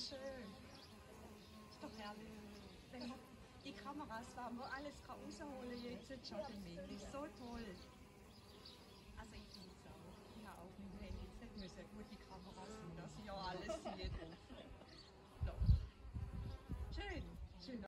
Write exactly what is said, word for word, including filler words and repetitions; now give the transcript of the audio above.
schön. Ist doch herrlich. Wenn man die Kameras, was man alles kann rausholen jetzt schon damit. Ist so toll. Also ich finde es auch. Ich habe auch mit dem Handy jetzt nicht müssen gute Kameras sind, dass ich ja alles sehe drauf.